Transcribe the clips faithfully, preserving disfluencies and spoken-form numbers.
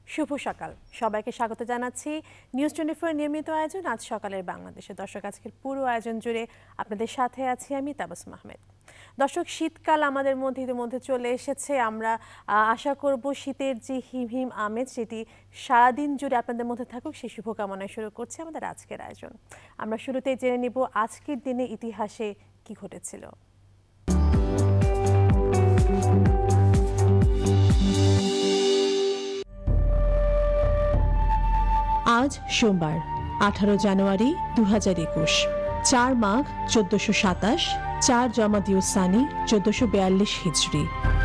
শুভ সকাল সবাইকে স্বাগত জানাচ্ছি নিউজ টোয়েন্টি ফোর নিয়মিত আয়োজন আজ সকালের বাংলাদেশে। দর্শক, আজকের পুরো আয়োজন জুড়ে আপনাদের সাথে আছি আমি তাবাসসুম আহমেদ। দর্শক, শীতকাল আমাদের মধ্যে ইতিমধ্যে চলে এসেছে। আমরা আশা করব শীতের যে হিম হিম আমেজ সেটি সারাদিন জুড়ে আপনাদের মধ্যে থাকুক, সেই শুভকামনায় শুরু করছি আমাদের আজকের আয়োজন। আমরা শুরুতেই জেনে নিব আজকের দিনে ইতিহাসে কি ঘটেছিল। আজ সোমবার আঠারো জানুয়ারি দু হাজার একুশ, চার মাঘ চোদ্দশো সাতাশ, চার জমাদিউসানি চোদ্দশো বিয়াল্লিশ হিজরি।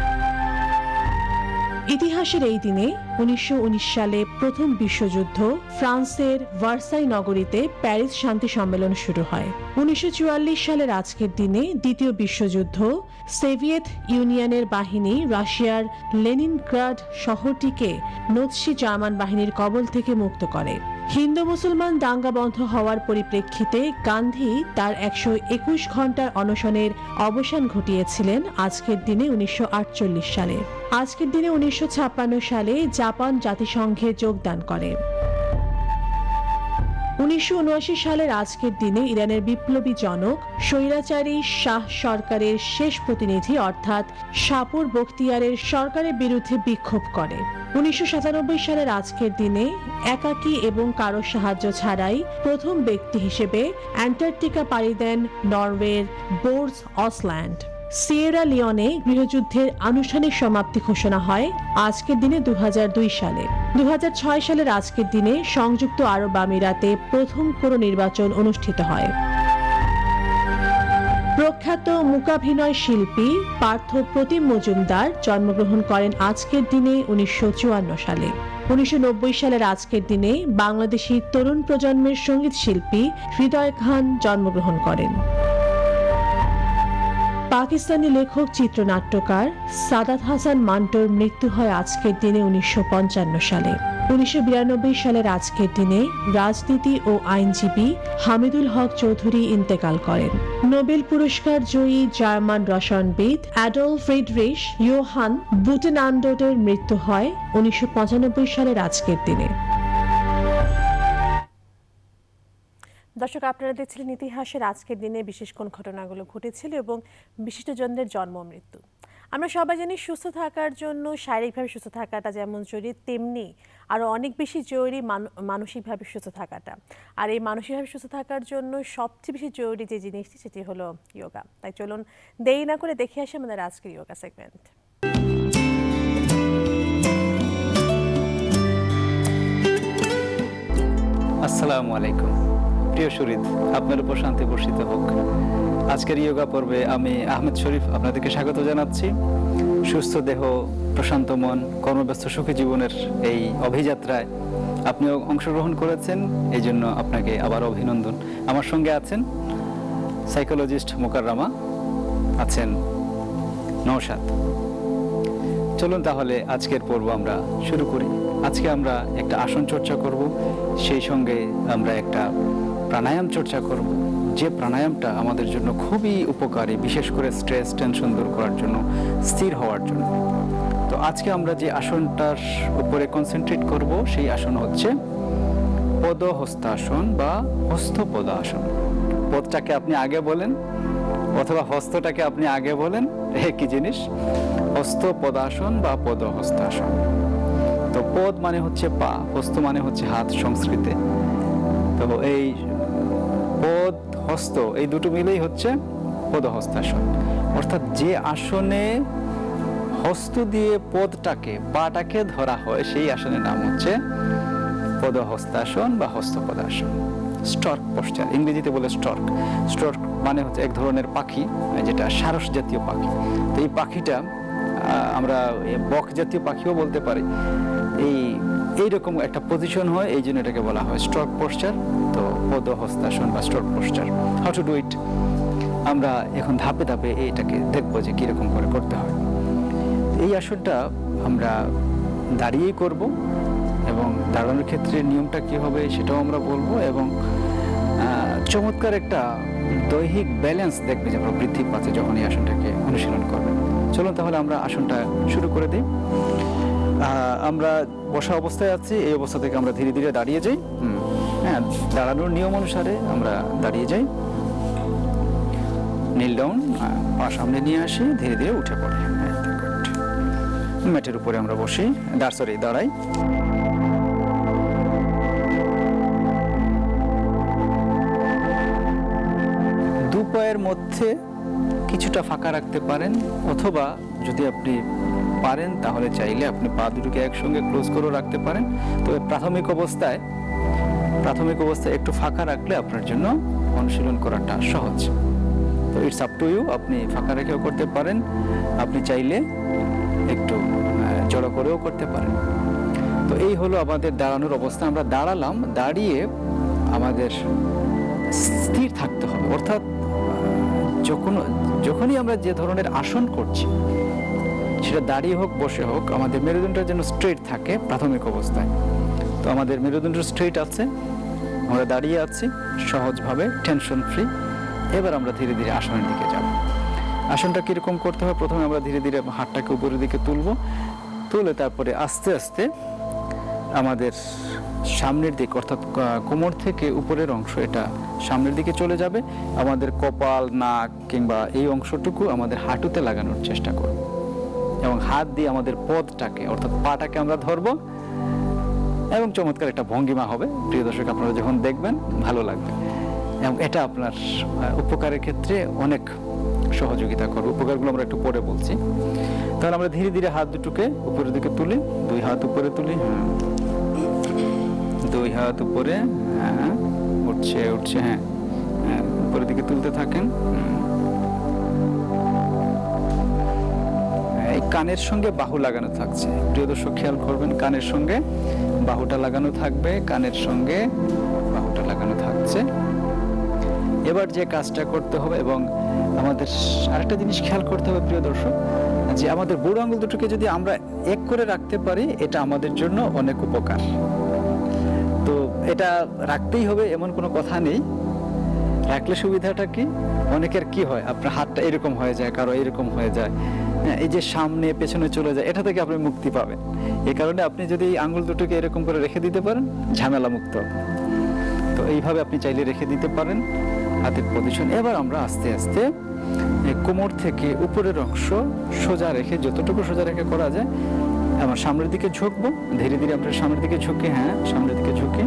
ইতিহাসের এই দিনে উনিশশো উনিশ সালে প্রথম বিশ্বযুদ্ধ ফ্রান্সের ভার্সাই নগরীতে প্যারিস শান্তি সম্মেলন শুরু হয়। উনিশশো চুয়াল্লিশ সালের আজকের দিনে দ্বিতীয় বিশ্বযুদ্ধ সোভিয়েত ইউনিয়নের বাহিনী রাশিয়ার লেনিনগ্রাড শহরটিকে নাৎসি জার্মান বাহিনীর কবল থেকে মুক্ত করে। হিন্দু মুসলমান দাঙ্গা বন্ধ হওয়ার পরিপ্রেক্ষিতে গান্ধী তার একশো একুশ ঘন্টার অনশনের অবসান ঘটিয়েছিলেন আজকের দিনে উনিশশো আটচল্লিশ সালে। আজকের দিনে উনিশশো ছাপ্পান্ন সালে জাপান জাতিসংঘে যোগদান করে। উনিশশো উনআশি সালের আজকের দিনে ইরানের বিপ্লবী জনক স্বৈরাচারী শাহ সরকারের শেষ প্রতিনিধি অর্থাৎ শাপুর বখতিয়ারের সরকারের বিরুদ্ধে বিক্ষোভ করে। উনিশশো সাতানব্বই সালের আজকের দিনে একাকী এবং কারো সাহায্য ছাড়াই প্রথম ব্যক্তি হিসেবে অ্যান্টার্কটিকা পাড়ি দেন নরওয়ের বোর্স অসল্যান্ড। সিয়েরা লিওনে গৃহযুদ্ধের আনুষ্ঠানিক সমাপ্তি ঘোষণা হয় আজকের দিনে দু হাজার দুই সালে। দু হাজার ছয় সালের আজকের দিনে সংযুক্ত আরব আমিরাতে প্রথম কোনো নির্বাচন অনুষ্ঠিত হয়। প্রখ্যাত মূকাভিনয় শিল্পী পার্থ প্রতিম মজুমদার জন্মগ্রহণ করেন আজকের দিনে উনিশশো চুয়ান্ন সালে। উনিশশো নব্বই সালের আজকের দিনে বাংলাদেশি তরুণ প্রজন্মের সঙ্গীত শিল্পী হৃদয় খান জন্মগ্রহণ করেন। পাকিস্তানি লেখক চিত্রনাট্যকার সাদাত হাসান মান্টোর মৃত্যু হয় আজকের দিনে উনিশশো পঞ্চান্ন সালে। উনিশশো বিরানব্বই সালের আজকের দিনে রাজনীতি ও আইনজীবী হামিদুল হক চৌধুরী ইন্তেকাল করেন। নোবেল পুরস্কার জয়ী জার্মান রসায়নবিদ অ্যাডলফ ফ্রিডরিশ ইয়োহান বুটেনান্ডটের মৃত্যু হয় উনিশশো পঁচানব্বই সালের আজকের দিনে। দর্শক, আপনারা দেখছিলেন ইতিহাসের আজকের দিনে বিশেষ কোন ঘটনাগুলো ঘটেছিল এবং বিশিষ্টজনদের জন্ম মৃত্যু। আমরা সবাই জানি সুস্থ থাকার জন্য শারীরিকভাবে সুস্থ থাকাটা যেমন জরুরি, তেমনি আরও অনেক বেশি জরুরি মানসিকভাবে সুস্থ থাকাটা। আর এই মানসিকভাবে সুস্থ থাকার জন্য সবচেয়ে বেশি জরুরি যে জিনিসটি সেটি হলো ইয়োগা। তাই চলুন দেরি না করে দেখে আসি আমাদের আজকের ইয়োগা সেগমেন্ট। আসসালামু আলাইকুম প্রিয় শরীদ, আপনার উপর শান্তি বর্ষিত হোক। আজকের ইয়োগা পর্বে আমি আহমেদ শরীফ আপনাদেরকে স্বাগত জানাচ্ছি। সুস্থ দেহ, প্রশান্ত মন, কর্মব্যস্ত সুখী জীবনের এই অভিযাত্রায় আপনিও অংশগ্রহণ করেছেন, এই জন্য আপনাকে আবার অভিনন্দন। আমার সঙ্গে আছেন সাইকোলজিস্ট মোকাররমা, আছেন নওশাদ। চলুন তাহলে আজকের পর্ব আমরা শুরু করি। আজকে আমরা একটা আসন চর্চা করব, সেই সঙ্গে আমরা একটা প্রাণায়াম চর্চা করব, যে প্রাণায়ামটা আমাদের জন্য খুবই উপকারী, বিশেষ করে স্ট্রেস টেনশন দূর করার জন্য, স্থির হওয়ার জন্য। তো আজকে আমরা যে আসনটার উপরে কনসেন্ট্রেট করব সেই আসন হচ্ছে পদহস্তাসন বা হস্তপদাসন। পদটাকে আপনি আগে বলেন অথবা হস্তটাকে আপনি আগে বলেন, একই জিনিস, হস্তপদাসন বা পদহস্তাসন। তো পদ মানে হচ্ছে পা, হস্ত মানে হচ্ছে হাত সংস্কৃতে। তো এই পদ হস্ত এই দুটো মিলেই হচ্ছে পদহস্তাসন। অর্থাৎ যে আসনে হস্ত দিয়ে পদটাকে পাটাকে ধরা হয় সেই আসনের নাম হচ্ছে পদহস্তাসন বা হস্তপদাসন। স্টর্ক পশ্চার, ইংরেজিতে বলে স্টর্ক। স্টর্ক মানে হচ্ছে এক ধরনের পাখি, যেটা সারস জাতীয় পাখি। তো এই পাখিটা আমরা বক জাতীয় পাখিও বলতে পারি। এই এইরকম একটা পজিশন হয়, এই জন্য এটাকে বলা হয় স্ট্রক পশ্চার। তো পদহস্তাসন বা stork posture, how to do it আমরা এখন ধাপে ধাপে এইটাকে দেখবো যে কিরকম করে করতে হয়। এই আসনটা আমরা দাঁড়িয়েই করব এবং দাঁড়ানোর ক্ষেত্রে নিয়মটা কি হবে সেটাও আমরা বলবো, এবং চমৎকার একটা দৈহিক ব্যালেন্স দেখবে যে আমরা বৃদ্ধি পাচ্ছে যখন এই আসনটাকে অনুশীলন করবে। চলুন তাহলে আমরা আসনটা শুরু করে দিই। আমরা বসা অবস্থায় আছি, এই অবস্থা থেকে আমরা ধীরে ধীরে দাঁড়িয়ে যাই। হ্যাঁ, দাঁড়ানোর নিয়ম অনুসারে আমরা দাঁড়িয়ে যাই, নীল ডাউন, পা সামনে নিয়ে আসি, ধীরে ধীরে উঠে পড়ে। ম্যাটের উপরে আমরা বসি, দাঁড় সরি দাঁড়াই। দু পায়ের মধ্যে কিছুটা ফাঁকা রাখতে পারেন, অথবা যদি আপনি পারেন তাহলে চাইলে আপনি পা দুটোকে একসঙ্গে ক্লোজ করেও রাখতে পারেন। তবে প্রাথমিক অবস্থায় প্রাথমিক অবস্থায় একটু ফাঁকা রাখলে আপনার জন্য অনুশীলন করাটা সহজ। তো ইটস আপ টু ইউ, আপনি ফাঁকা রেখেও করতে পারেন, আপনি চাইলে একটু জড়ো করেও করতে পারেন। তো এই হলো আমাদের দাঁড়ানোর অবস্থা। আমরা দাঁড়ালাম, দাঁড়িয়ে আমাদের স্থির থাকতে হবে, অর্থাৎ যখন যখনই আমরা যে ধরনের আসন করছি, সেটা দাঁড়িয়ে হোক বসে হোক, আমাদের মেরুদণ্ডটা যেন স্ট্রেট থাকে প্রাথমিক অবস্থায়। তো আমাদের মেরুদণ্ড স্ট্রেট আছে, আমরা দাঁড়িয়ে আছি সহজভাবে, টেনশন ফ্রি। এবার আমরা ধীরে ধীরে আসনের দিকে যাব। আসনটা কীরকম করতে হবে? প্রথমে আমরা ধীরে ধীরে হাতটাকে উপরের দিকে তুলব, তুলে তারপরে আস্তে আস্তে আমাদের সামনের দিক, অর্থাৎ কোমর থেকে উপরের অংশ এটা সামনের দিকে চলে যাবে। আমাদের কপাল, নাক কিংবা এই অংশটুকু আমাদের হাঁটুতে লাগানোর চেষ্টা করব, এবং হাত দিয়ে আমাদের পদটাকে অর্থাৎ পাটাকে আমরা ধরবো, এবং চমৎকার একটা ভঙ্গিমা হবে। প্রিয় দর্শক, আপনারা যখন দেখবেন ভালো লাগবে, এবং এটা আপনার উপকারের ক্ষেত্রে অনেক সহযোগিতা করবে। উপকারগুলো আমরা একটু পরে বলছি। তাহলে আমরা ধীরে ধীরে হাত দুটোকে উপরের দিকে তুলি, দুই হাত উপরে তুলি, হ্যাঁ, দুই হাত উপরে, হ্যাঁ, উঠছে উঠছে, হ্যাঁ, উপরের দিকে তুলতে থাকেন। এই কানের সঙ্গে বাহু লাগানো থাকছে, প্রিয় দর্শক খেয়াল করবেন, কানের সঙ্গে বাহুটা লাগানো থাকবে, কানের সঙ্গে বাহুটা লাগানো থাকছে। এবার যে কাজটা করতে হবে, এবং আমাদের আরেকটা জিনিস খেয়াল করতে হবে প্রিয় দর্শক, যে আমাদের বুড়ো আঙুল দুটোকে যদি আমরা এক করে রাখতে পারি, এটা আমাদের জন্য অনেক উপকার। তো এটা রাখতেই হবে এমন কোনো কথা নেই। রাখলে সুবিধাটা কি? অনেকের কি হয়, আপনার হাতটা এরকম হয়ে যায়, কারো এরকম হয়ে যায়, এই যে সামনে পেছনে চলে যায়, এটা থেকে আপনি মুক্তি পাবেন। এই কারণে আপনি যদি আঙ্গুল দুটোকে এরকম করে রেখে দিতে পারেন, ঝামেলা মুক্ত। তো এইভাবে আপনি চাইলে রেখে দিতে পারেন হাতের পজিশন। এবার আমরা আস্তে আস্তে কোমর থেকে উপরের অংশ সোজা রেখে, যতটুকু সোজা রেখে করা যায়, আমার সামনের দিকে ঝুঁকবো। ধীরে ধীরে আমরা সামনের দিকে ঝুঁকি, হ্যাঁ, সামনের দিকে ঝুঁকি।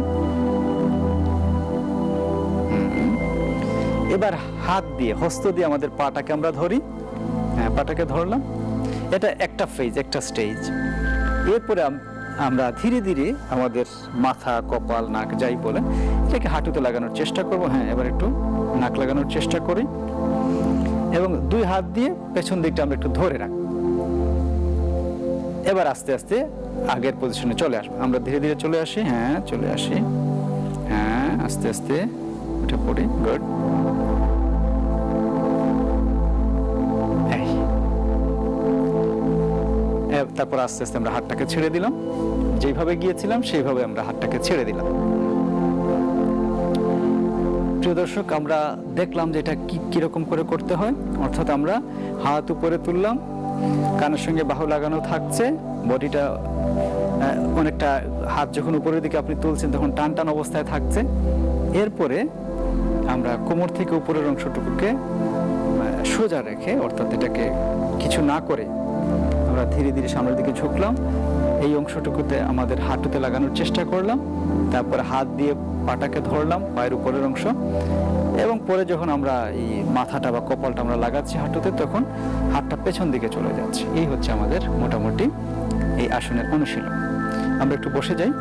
এবার হাত দিয়ে, হস্ত দিয়ে আমাদের পাটাকে আমরা ধরি, হ্যাঁ, পাটাকে ধরলাম। এটা একটা ফেজ, একটা স্টেজ। এরপরে আমরা ধীরে ধীরে আমাদের মাথা, কপাল, নাক যাই বলে, এটাকে হাঁটুতে লাগানোর চেষ্টা করব। হ্যাঁ, এবার একটু নাক লাগানোর চেষ্টা করি, এবং দুই হাত দিয়ে পেছন দিকটা আমরা একটু ধরে রাখি। এবার আস্তে আস্তে আগের পজিশনে চলে আসবো। আমরা ধীরে ধীরে চলে আসি, হ্যাঁ, চলে আসি, হ্যাঁ, আস্তে আস্তে উঠে পড়ি। গুড। তারপর আস্তে আস্তে আমরা হাতটাকে ছেড়ে দিলাম, যেভাবে গিয়েছিলাম সেইভাবে আমরা হাতটাকে ছেড়ে দিলাম। প্রিয় দর্শক, আমরা দেখলাম যে এটা কি কিরকম করে করতে হয়। অর্থাৎ আমরা হাত উপরে তুললাম, কানের সঙ্গে বাহু লাগানো থাকছে, বডিটা অনেকটা, হাত যখন উপরের দিকে আপনি তুলছেন তখন টান টান অবস্থায় থাকছে। এরপরে আমরা কোমর থেকে উপরের অংশটুকুকে সোজা রেখে, অর্থাৎ এটাকে কিছু না করে আমরা ধীরে ধীরে সামনের দিকে ঝুঁকলাম। এই অংশটুকুতে আমাদের হাঁটুতে লাগানোর চেষ্টা করলাম। তারপরে হাত দিয়ে পাটাকে ধরলাম, পায়ের উপরের অংশ, এবং পরে যখন আমরা এই মাথাটা বা কপালটা আমরা লাগাচ্ছি হাঁটুতে, তখন হাতটা পেছন দিকে চলে যাচ্ছে। এই হচ্ছে আমাদের মোটামুটি এই আসনের অনুশীলন। আমরা একটু বসে যাই।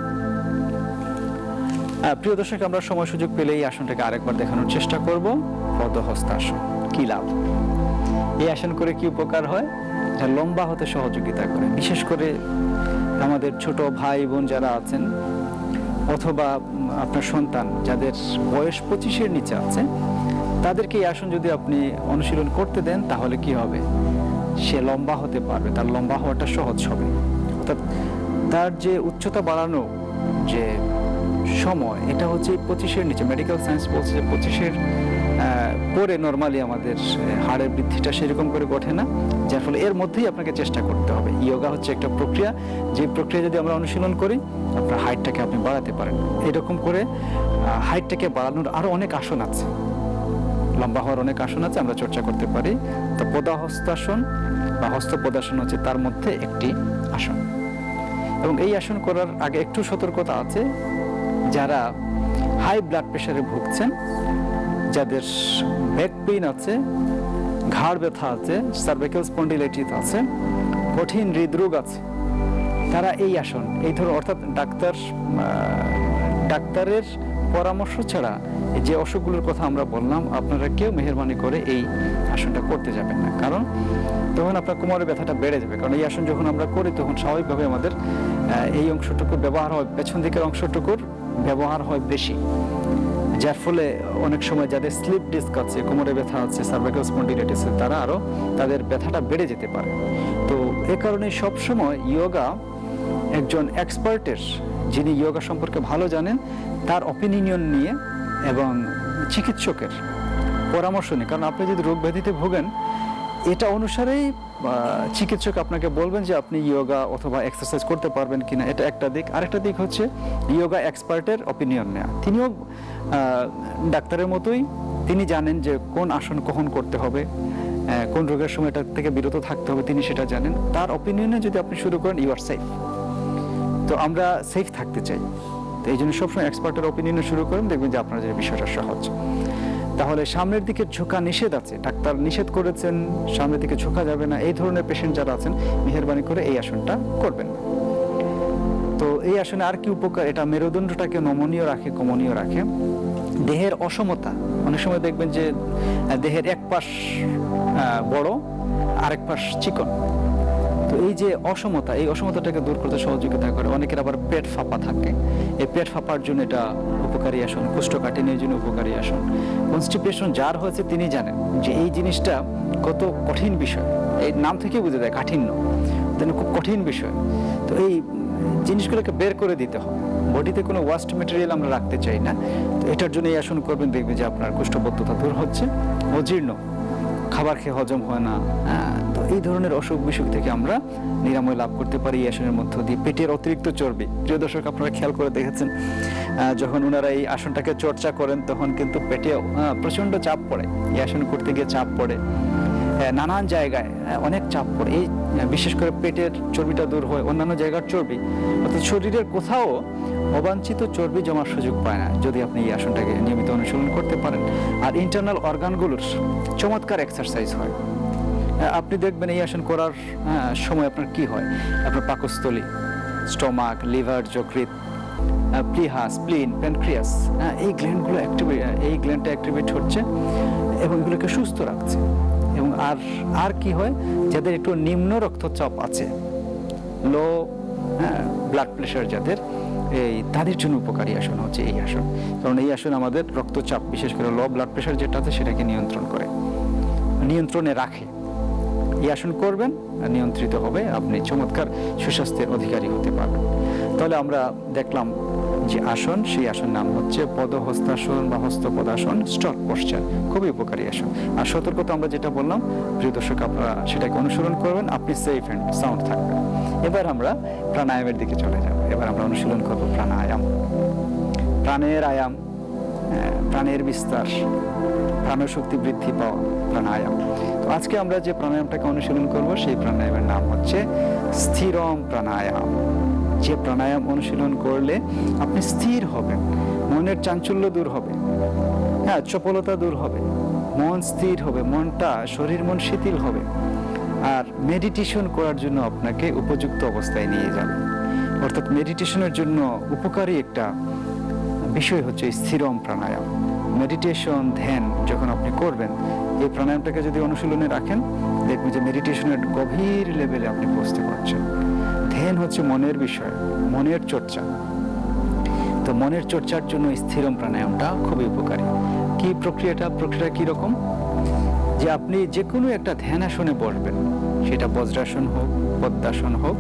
প্রিয় দর্শক, আমরা সময় সুযোগ পেলে এই আসনটাকে আরেকবার দেখানোর চেষ্টা করব। পদহস্তাসন কি লাভ? এই আসন করে কি উপকার হয়? যা লম্বা হতে সহযোগিতা করে, বিশেষ করে আমাদের ছোট ভাই বোন যারা আছেন, অথবা আপনার সন্তান যাদের বয়স পঁচিশের নিচে আছে, তাদেরকে এই আসন যদি আপনি অনুশীলন করতে দেন, তাহলে কি হবে? সে লম্বা হতে পারবে, তার লম্বা হওয়াটা সহজ হবে। অর্থাৎ তার যে উচ্চতা বাড়ানো যে সময়, এটা হচ্ছে পঁচিশের নিচে। মেডিকেল সায়েন্স বলছে যে পঁচিশের করে নর্মালি আমাদের হাড়ের বৃদ্ধিটা সেরকম করে ঘটে না, যার ফলে এর মধ্যেই আপনাকে চেষ্টা করতে হবে। ইয়োগা হচ্ছে একটা প্রক্রিয়া, যে প্রক্রিয়া যদি আমরা অনুশীলন করি আপনার হাইটটাকে আপনি বাড়াতে পারেন। এরকম করে হাইটটাকে বাড়ানোর আরও অনেক আসন আছে, লম্বা হওয়ার অনেক আসন আছে, আমরা চর্চা করতে পারি। তো পদাহস্তাসন বা হস্তপদাসন হচ্ছে তার মধ্যে একটি আসন। এবং এই আসন করার আগে একটু সতর্কতা আছে, যারা হাই ব্লাড প্রেশারে ভুগছেন, যাদের ব্যাক পেইন আছে, ঘাড় ব্যথা আছে, সার্ভাইকাল স্পন্ডিলাইটিস আছে, কঠিন হৃদরোগ আছে, তারা এই আসন এই ধরনের, অর্থাৎ ডাক্তার ডাক্তারের পরামর্শ ছাড়া যে অসুখগুলোর কথা আমরা বললাম, আপনারা কেউ মেহেরবানি করে এই আসনটা করতে যাবেন না, কারণ তখন আপনার কোমরের ব্যথাটা বেড়ে যাবে। কারণ এই আসন যখন আমরা করি তখন স্বাভাবিকভাবে আমাদের এই অংশটুকুর ব্যবহার হয়, পেছন দিকের অংশটুকুর ব্যবহার হয় বেশি, যার ফলে অনেক সময় যাদের স্লিপ ডিস্ক আছে, কোমরে ব্যথা আছে, সার্ভাইকাল স্পন্ডিলাইটিস আছে, তারা আরও তাদের ব্যথাটা বেড়ে যেতে পারে। তো এ কারণে সবসময় ইয়োগা একজন এক্সপার্টের, যিনি ইয়োগা সম্পর্কে ভালো জানেন, তার অপিনিয়ন নিয়ে এবং চিকিৎসকের পরামর্শ নিয়ে, কারণ আপনি যদি রোগ ব্যাধিতে ভোগেন এটা অনুসারেই চিকিৎসক আপনাকে বলবেন যে আপনি ইয়োগা অথবা এক্সারসাইজ করতে পারবেন কিনা, এটা একটা দিক। আরেকটা দিক হচ্ছে ইয়োগা এক্সপার্টের অপিনিয়ন নেওয়া। তিনিও ডাক্তারের মতোই, তিনি জানেন যে কোন আসন কখন করতে হবে, কোন রোগের সময় এটা থেকে বিরত থাকতে হবে, তিনি সেটা জানেন। তার অপিনিয়নে যদি আপনি শুরু করেন, ইউ আর সেফ। তো আমরা সেফ থাকতে চাই, তো এই জন্য সবসময় এক্সপার্টের অপিনিয়নে শুরু করেন, দেখবেন যে আপনার যে বিষয়টা সহজ। তাহলে সামনের দিকে ঝোঁকা নিষেধ আছে, ডাক্তার নিষেধ করেছেন সামনের দিকে ঝোঁকা যাবে না, এই ধরনের পেশেন্ট যারা আছেন মেহেরবানি করে এই আসনটা করবেন না। তো এই আসনে আর কি উপকার, এটা মেরুদণ্ডটাকে নমনীয় রাখে, কমনীয় রাখে। দেহের অসমতা, অনেক সময় দেখবেন যে দেহের এক পাশ বড় আরেক পাশ চিকন, তো এই যে অসমতা, এই অসমতাটাকে দূর করতে সহযোগিতা করে। অনেকের আবার পেট ফাঁপা থাকে, এই পেট ফাঁপার জন্য এটা উপকারী আসন। কোষ্ঠকাঠিন্যের জন্য উপকারী আসন। কনস্টিপেশন যার হয়েছে তিনি জানেন যে এই জিনিসটা কত কঠিন বিষয়, এই নাম থেকে বুঝে যায় কাঠিন্য, খুব কঠিন বিষয়। তো এই জিনিসগুলোকে বের করে দিতে হবে, বডিতে কোনো ওয়াস্ট মেটেরিয়াল আমরা রাখতে চাই না। তো এটার জন্য এই আসন করবেন, দেখবেন যে আপনার কোষ্ঠবদ্ধতা দূর হচ্ছে, অজীর্ণ, খাবার খেয়ে হজম হয় না, তো এই ধরনের অসুখ বিসুখ থেকে আমরা নিরাময় লাভ করতে পারি এই আসনের মধ্য দিয়ে। পেটের অতিরিক্ত চর্বি, প্রিয় দর্শক আপনারা খেয়াল করে দেখেছেন, যখন ওনারা এই আসনটাকে চর্চা করেন তখন কিন্তু পেটে প্রচন্ড চাপ পড়ে, এই আসন করতে গিয়ে চাপ পড়ে, নানান জায়গায় অনেক চাপ পড়ে। এই বিশেষ করে পেটের চর্বিটা দূর হয়, অন্যান্য জায়গার চর্বি, অর্থাৎ শরীরের কোথাও অবাঞ্ছিত চর্বি জমার সুযোগ পায় না যদি আপনি এই আসনটাকে নিয়মিত অনুশীলন করতে পারেন। আর ইন্টারনাল অর্গানগুলোর চমৎকার এক্সারসাইজ হয়। আপনি দেখবেন এই আসন করার সময় আপনার কি হয়, আপনার পাকস্থলী, স্টমাক, লিভার, যকৃৎ, প্লিহা, স্প্লিন, প্যানক্রিয়াস, এই গ্ল্যান্ডগুলো অ্যাক্টিভেট, এই গ্ল্যান্ডটা অ্যাক্টিভেট হচ্ছে এবং এগুলোকে সুস্থ রাখছে। এবং আর আর কি হয়, যাদের একটু নিম্ন রক্তচাপ আছে, লো ব্লাড প্রেশার যাদের, এই তাদের জন্য উপকারী আসন হচ্ছে এই আসন। কারণ এই আসন আমাদের রক্তচাপ, বিশেষ করে লো ব্লাড প্রেশার যেটা আছে সেটাকে নিয়ন্ত্রণ করে, নিয়ন্ত্রণে রাখে। এই আসন করবেন, নিয়ন্ত্রিত হবে, আপনি চমৎকার সুস্বাস্থ্যের অধিকারী হতে পারবেন। তাহলে আমরা দেখলাম যে আসন, সেই আসন নাম হচ্ছে পদহস্তাসন বা হস্তপদাসন, স্টক পশ্চার, খুবই উপকারী আসন। আর সতর্কতা আমরা যেটা বললাম, প্রিয় দর্শক আপনারা সেটাকে অনুসরণ করবেন, আপনি সেফ অ্যান্ড সাউন্ড থাকবেন। এবার আমরা প্রাণায়ামের দিকে চলে যাব। এবার আমরা অনুশীলন করব প্রাণায়াম। প্রাণের আয়াম, প্রাণের বিস্তার, প্রাণশক্তি বৃদ্ধি পাওয়া প্রাণায়াম। তো আজকে আমরা যে প্রাণায়ামটাকে অনুশীলন করব সেই প্রাণায়ামের নাম হচ্ছে স্থিরম প্রাণায়াম। যে প্রাণায়াম অনুশীলন করলে আপনি স্থির হবেন, মনের চাঞ্চল্য দূর হবে, হ্যাঁ চপলতা দূর হবে, মন স্থির হবে, মনটা শরীর মন শিথিল হবে, আর মেডিটেশন করার জন্য আপনাকে উপযুক্ত অবস্থায় নিয়ে যাবে। অর্থাৎ মেডিটেশনের জন্য উপকারী একটা বিষয় হচ্ছে স্থিরম প্রাণায়াম। মেডিটেশন, ধ্যান যখন আপনি করবেন, এই প্রাণায়ামটাকে যদি অনুশীলনে রাখেন, দেখবেন যে মেডিটেশনের গভীর লেভেলে আপনি পৌঁছতে পারছেন। ধ্যান হচ্ছে মনের বিষয়, মনের চর্চা। তো মনের চর্চার জন্য স্থিরম প্রাণায়ামটা খুবই উপকারী। কি প্রক্রিয়াটা? প্রক্রিয়া কি রকম? যে আপনি যে কোনো একটা ধ্যান আসনে বসবেন, সেটা বজ্রাসন হোক, পদ্মাসন হোক,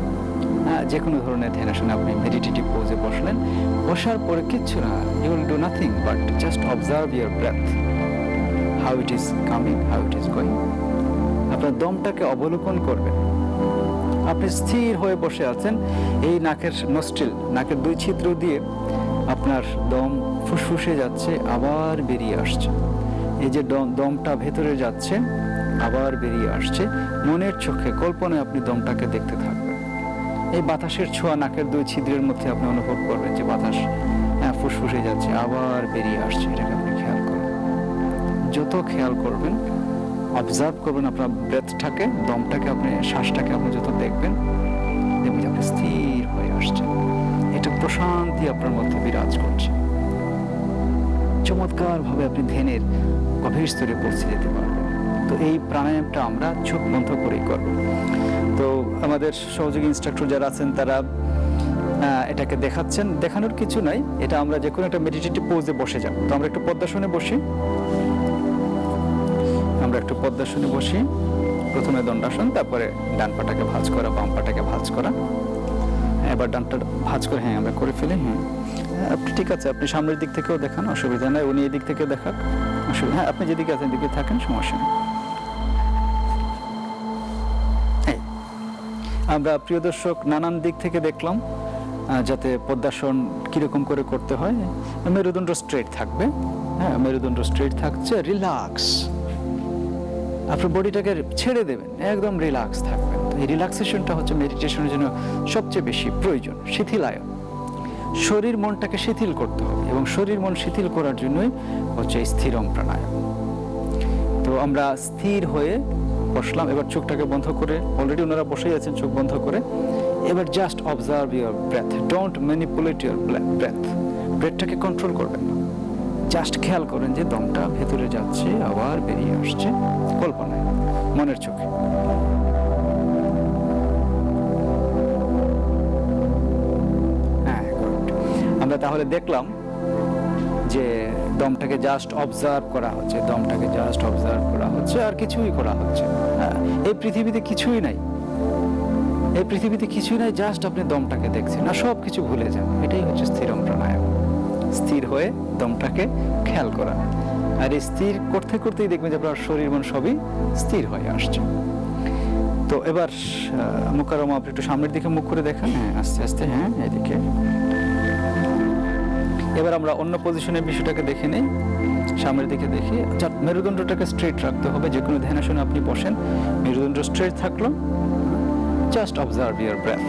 যে কোনো ধরনের ধ্যান আসনে আপনি মেডিটেটিভ পোজে বসলেন। বসার পরে কিচ্ছু না, you will do nothing but just observe your breath. How it is coming, how it is going. আপনার দমটাকে অবলোকন করবেন। আপনি স্থির হয়ে বসে আছেন, এই নাকের নস্ট্রিল, নাকের দুই ছিদ্র দিয়ে আপনার দম ফুসফুসে যাচ্ছে, আবার বেরিয়ে আসছে। এই যে দমটা ভেতরে যাচ্ছে, আবার বেরিয়ে আসছে, মনের চোখে কল্পনায় আপনি দমটাকে দেখতে থাকবেন। এই বাতাসের ছোঁয়া নাকের দুই ছিদ্রের মধ্যে আপনি অনুভব করবেন যে বাতাস হ্যাঁ ফুসফুসে যাচ্ছে, আবার বেরিয়ে আসছে। এটাকে আপনি খেয়াল করবেন। যত খেয়াল করবেন, অবজার্ভ করবেন আপনার ব্রেথটাকে, দমটাকে, আপনি শ্বাসটাকে আপনি যত দেখবেন, দেখবেন আপনি স্থির হয়ে আসছেন। এটা প্রশান্তি আপনার মধ্যে বিরাজ করছে। চমৎকার ভাবে আপনি ধ্যানের গভীর স্তরে পৌঁছে যেতে পারবেন। তো এই প্রাণায়ামটা আমরা চোখ বন্ধ করেই করব। তো আমাদের সহযোগী ইনস্ট্রাক্টর যারা আছেন তারা এটাকে দেখাচ্ছেন। দেখানোর কিছু নাই, এটা আমরা যে কোনো একটা মেডিটেটিভ পোজে বসে যাব। তো আমরা একটু পদ্মাসনে বসি, আমরা একটু পদ্মাসনে বসি। প্রথমে দণ্ডাসন, তারপরে ডান পাটাকে ভাঁজ করা, বাম পাটাকে ভাঁজ করা। এবার ডানটা ভাঁজ করে হ্যাঁ আমরা করে ফেলি। হ্যাঁ আপনি ঠিক আছে, আপনি সামনের দিক থেকেও দেখান, অসুবিধা নাই। উনি এদিক থেকে দেখাক, অসুবিধা। হ্যাঁ আপনি যেদিকে আছেন এদিকে থাকেন, সমস্যা নেই। আমরা প্রিয় দর্শক নানান দিক থেকে দেখলাম যাতে পদ্মাসন কিরকম করে করতে হয়। মেরুদণ্ড স্ট্রেট থাকবে, হ্যাঁ মেরুদণ্ড স্ট্রেট থাকছে, রিল্যাক্স। আপনার বডিটাকে ছেড়ে দেবেন, একদম রিল্যাক্স থাকবেন। এই রিল্যাক্সেশনটা হচ্ছে মেডিটেশনের জন্য সবচেয়ে বেশি প্রয়োজন। শিথিলায়ন, শরীর মনটাকে শিথিল করতে হবে, এবং শরীর মন শিথিল করার জন্যই হচ্ছে স্থিরং প্রাণায়াম। তো আমরা স্থির হয়ে বসলাম, এবার চোখটাকে বন্ধ করে, অলরেডি ওনারা বসেই আছেন চোখ বন্ধ করে। এবার just observe your breath, don't manipulate your breath. ব্রেথটাকে কন্ট্রোল করবেন না, জাস্ট খেয়াল করেন যে দমটা ভেতরে যাচ্ছে, আবার বেরিয়ে আসছে, কল্পনায়, মনের চোখে। হ্যাঁ আমরা তাহলে দেখলাম যে দমটাকে জাস্ট অবজার্ভ করা হচ্ছে, দমটাকে জাস্ট অবজার্ভ করা হচ্ছে, আর কিছুই করা হচ্ছে। হ্যাঁ এই পৃথিবীতে কিছুই নাই, এই পৃথিবীতে কিছুই নাই, জাস্ট আপনি দমটাকে দেখছেন, আর সব কিছু ভুলে যান। এটাই হচ্ছে স্থিরং প্রাণায়াম। স্থির হয়ে দমটাকে খেয়াল করা, আর এই স্থির করতে করতেই দেখবেন যে আপনার শরীর মন সবই স্থির হয়ে আসছে। তো এবার মুকাররমা আপনি একটু সামনের দিকে মুখ করে দেখান, হ্যাঁ আস্তে আস্তে, হ্যাঁ এদিকে। এবার আমরা অন্য পজিশনের বিষয়টাকে দেখে নেই, সামনের দিকে দেখি। মেরুদণ্ডটাকে স্ট্রেট রাখতে হবে। যে কোনো ধ্যানাসনে আপনি বসেন, মেরুদণ্ড স্ট্রেট থাকলো, জাস্ট অবজার্ভ ইউর ব্রেথ,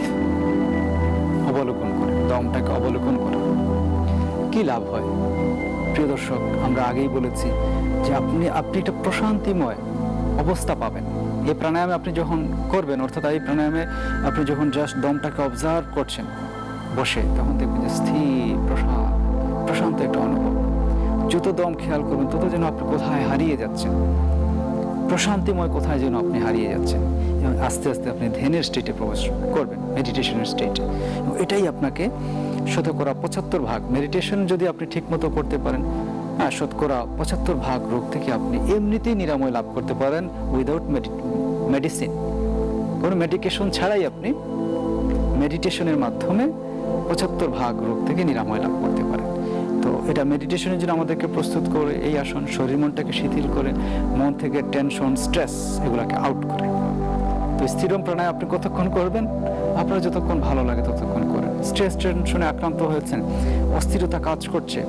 অবলোকন করে, দমটাকে অবলোকন করে। কি লাভ হয় প্রিয় দর্শক, আমরা আগেই বলেছি যে আপনি আপনি একটা প্রশান্তিময় অবস্থা পাবেন এই প্রাণায়ামে আপনি যখন করবেন। অর্থাৎ এই প্রাণায়ামে আপনি যখন জাস্ট দমটাকে অবজার্ভ করছেন বসে, তখন দেখবেন যে স্থির প্রশান্ত প্রশান্ত একটা অনুভব। যত দম খেয়াল করবেন তত যেন আপনি কোথায় হারিয়ে যাচ্ছেন, প্রশান্তিময় কোথায় যেন আপনি হারিয়ে যাচ্ছেন, এবং আস্তে আস্তে আপনি ধ্যানের স্টেটে প্রবেশ করবেন, মেডিটেশনের স্টেটে। এটাই আপনাকে শতকরা পঁচাত্তর ভাগ মেডিটেশন যদি আপনি ঠিক মতো করতে পারেন, হ্যাঁ শতকরা পঁচাত্তর ভাগ রোগ থেকে আপনি এমনিতেই নিরাময় লাভ করতে পারেন, উইদাউট মেডিসিন। কোনো মেডিকেশন ছাড়াই আপনি মেডিটেশনের মাধ্যমে পঁচাত্তর ভাগ রোগ থেকে নিরাময় লাভ করতে পারেন। তো এটা মেডিটেশনের জন্য আমাদেরকে প্রস্তুত করে এই আসন শরীর মনটাকে শিথিল করে, মন থেকে টেনশন, স্ট্রেস এগুলাকে আউট করে। তো স্থিরং প্রাণায়াম আপনি কতক্ষণ করবেন? আপনার যতক্ষণ ভালো লাগে ততক্ষণ করেন। স্ট্রেস টেনশনে আক্রান্ত হয়েছেন, অস্থিরতা কাজ করছে,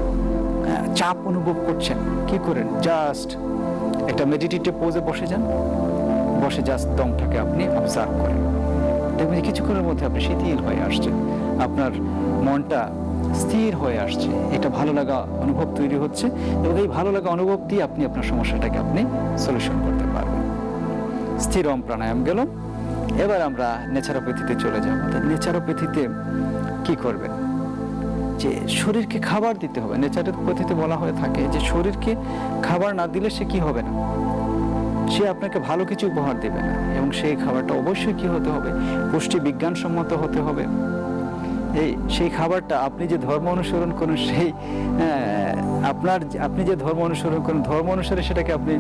চাপ অনুভব করছেন, কি করেন? জাস্ট একটা মেডিটেটিভ পোজে বসে যান, বসে জাস্ট দমটাকে আপনি অবজার্ভ করেন। দেখবেন কিছুক্ষণের মধ্যে আপনি শিথিল হয়ে আসছেন, আপনার মনটা স্থির হয়ে আসছে, এটা ভালো লাগা অনুভব তৈরি হচ্ছে, এবং এই ভালো লাগা অনুভব দিয়ে আপনি আপনার সমস্যাটাকে আপনি সলিউশন করতে পারবেন। স্থিরং প্রাণায়াম গেল। এবার আমরা নেচারোপ্যাথিতে চলে যাব। নেচারোপ্যাথিতে কি করবেন? যে শরীরকে খাবার দিতে হবে। নেচারোপ্যাথিতে বলা হয়ে থাকে যে শরীরকে খাবার না দিলে সে কি হবে না, সে আপনাকে ভালো কিছু উপহার দেবে না, এবং সেই খাবারটা অবশ্যই কি হতে হবে? পুষ্টি বিজ্ঞানসম্মত হতে হবে। এই সেই খাবারটা আপনি যে ধর্ম অনুসরণ করেন, সেই আপনার আপনি যে ধর্ম অনুসরণ করেন, ধর্ম অনুসারে সেটাকে আপনি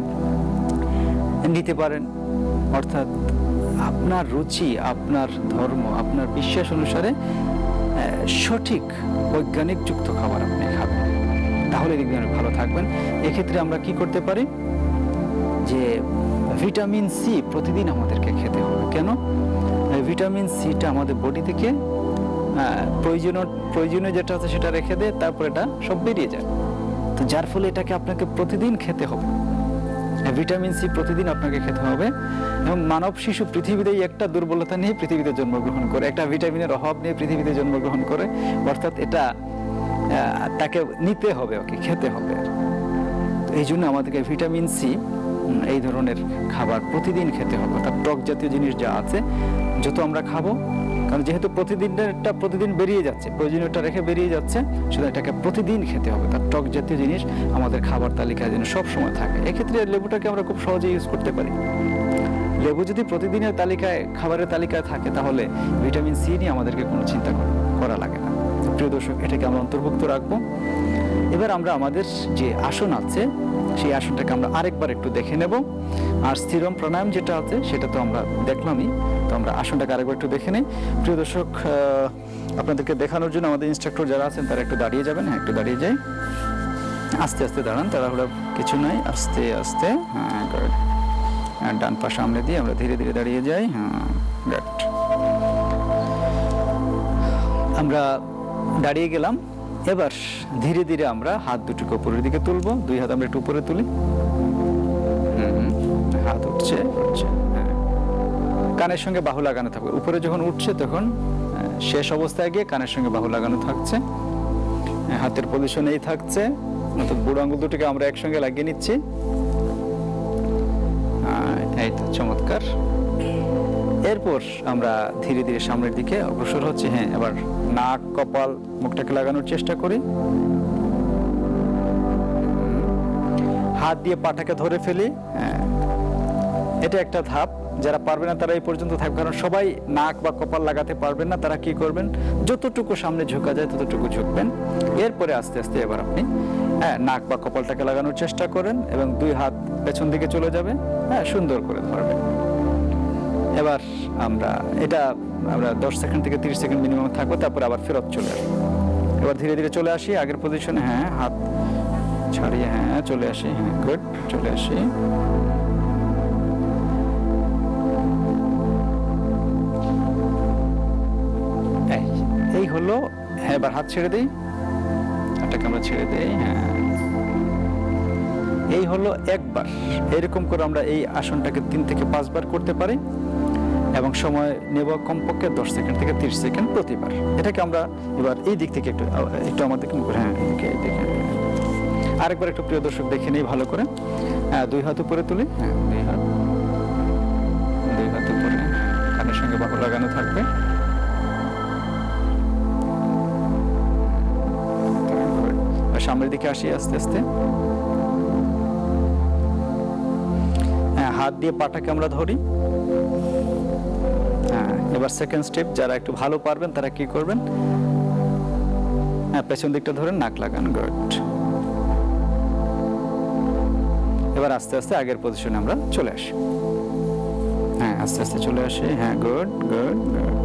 নিতে পারেন। অর্থাৎ আপনার রুচি, আপনার ধর্ম, আপনার বিশ্বাস অনুসারে সঠিক বৈজ্ঞানিক যুক্ত খাবার আপনি খাবেন। তাহলে দেখবেন অনেক ভালো থাকবেন। এক্ষেত্রে আমরা কি করতে পারি যে ভিটামিন সি প্রতিদিন আমাদেরকে খেতে হবে। কেন? ভিটামিন সিটা আমাদের বডি থেকে প্রয়োজনীয় প্রয়োজনীয় যেটা আছে সেটা রেখে দেয়, তারপর এটা সব বেরিয়ে যায়। তো যার ফলে এটাকে আপনাকে প্রতিদিন খেতে হবে। ভিটামিন সি প্রতিদিন আপনাকে খেতে হবে। এবং মানব শিশু পৃথিবীতে একটা দুর্বলতা নিয়ে পৃথিবীতে জন্মগ্রহণ করে, একটা ভিটামিনের অভাব নিয়ে পৃথিবীতে জন্মগ্রহণ করে, অর্থাৎ এটা তাকে নিতে হবে, ওকে খেতে হবে। এই জন্য আমাদেরকে ভিটামিন সি এই ধরনের খাবার প্রতিদিন খেতে হবে। অর্থাৎ টক জাতীয় জিনিস যা আছে যত আমরা খাবো, কারণ যেহেতু প্রতিদিনটা প্রতিদিন বেরিয়ে যাচ্ছে, প্রয়োজনীয়টা রেখে বেরিয়ে যাচ্ছে, সুতরাং এটাকে প্রতিদিন খেতে হবে। তার টক জাতীয় জিনিস আমাদের খাবার তালিকায় যেন সবসময় থাকে। এক্ষেত্রে লেবুটাকে আমরা খুব সহজে ইউজ করতে পারি। লেবু যদি প্রতিদিনের তালিকায় খাবারের তালিকায় থাকে, তাহলে ভিটামিন সি নিয়ে আমাদেরকে কোনো চিন্তা করা লাগে না। প্রিয় দর্শক, এটাকে আমরা অন্তর্ভুক্ত রাখবো। এবার আমরা আমাদের যে আসন আছে সেই আসনটাকে আমরা আরেকবার একটু দেখে নেব। আর স্থিরম প্রাণায়াম যেটা আছে সেটা তো আমরা দেখলামই, তো আমরা আসনটাকে আরেকবার একটু দেখে নিই। প্রিয় দর্শক, আপনাদেরকে দেখানোর জন্য আমাদের ইনস্ট্রাক্টর যারা আছেন তারা একটু দাঁড়িয়ে যাবেন। হ্যাঁ, একটু দাঁড়িয়ে যাই, আস্তে আস্তে দাঁড়ান, তাড়াহুড়া কিছু নাই, আস্তে আস্তে। হ্যাঁ, ডান পা সামনে দিয়ে আমরা ধীরে ধীরে দাঁড়িয়ে যাই। হ্যাঁ, গুড। আমরা দাঁড়িয়ে গেলাম। এবার ধীরে ধীরে আমরা হাত দুটোকে উপরের দিকে তুলবো। দুই হাত আমরা একটু উপরে তুলি। হাত উঠছে, উঠছে। কানের সঙ্গে বাহু লাগানো থাকবে। উপরে যখন উঠছে তখন শেষ অবস্থায় গিয়ে কানের সঙ্গে বাহু লাগানো থাকছে। হাতের পজিশন এই থাকছে, অর্থাৎ বুড়ো আঙুল দুটোকে আমরা একসঙ্গে লাগিয়ে নিচ্ছি। এই তো, চমৎকার। এরপর আমরা ধীরে ধীরে সামনের দিকে অগ্রসর হচ্ছি। হ্যাঁ, এবার নাক, কপাল, মুখটাকে লাগানোর চেষ্টা করি। হাত দিয়ে পাটাকে ধরে ফেলি। এটা একটা ধাপ। যারা পারবে না তারা এই পর্যন্ত থাকবে, কারণ সবাই নাক বা কপাল লাগাতে পারবেন না। তারা কি করবেন, যতটুকু সামনে ঝুঁকা যায় ততটুকু ঝুঁকবেন। এরপরে আস্তে আস্তে এবার আপনি হ্যাঁ নাক বা কপালটাকে লাগানোর চেষ্টা করেন এবং দুই হাত পেছন দিকে চলে যাবে। হ্যাঁ, সুন্দর করে ধরবেন। এবার আমরা এটা আমরা দশ সেকেন্ড থেকে তিরিশ সেকেন্ড মিনিমাম থাকবো, তারপরে আবার ফেরত চলে আসবো। এবার ধীরে ধীরে চলে আসি আগের পজিশনে। হ্যাঁ, হাত ছাড়িয়ে হ্যাঁ চলে আসি। হ্যাঁ, গুড, চলে আসি। এই হলো। হ্যাঁ, এবার হাত ছেড়ে দিই, হাতটাকে আমরা ছেড়ে দিই। হ্যাঁ, এই হলো একবার। এরকম করে আমরা এই আসনটাকে তিন থেকে পাঁচবার করতে পারি এবং সময় নেব কমপক্ষে দশ সেকেন্ড থেকে তিরিশ সেকেন্ড প্রতিবার। এটাকে আমরা এবার এই দিক থেকে একটু একটু আমাদের হ্যাঁ এদিকে দেখে আরেকবার একটু প্রিয় দর্শক দেখে নিই ভালো করে। হ্যাঁ, দুই হাত উপরে তুলি। হ্যাঁ, দুই হাত দুই হাত উপরে, কানের সঙ্গে বাহু লাগানো থাকবে। সামনের দিকে আসি আস্তে আস্তে। হ্যাঁ, হাত দিয়ে পাটাকে আমরা ধরি। হ্যাঁ, এবার সেকেন্ড স্টেপ। যারা একটু ভালো পারবেন তারা কি করবেন, হ্যাঁ পেছন দিকটা ধরেন, নাক লাগান। গুড। এবার আস্তে আস্তে আগের পজিশনে আমরা চলে আসি। হ্যাঁ, আস্তে আস্তে চলে আসি। হ্যাঁ, গুড গুড গুড।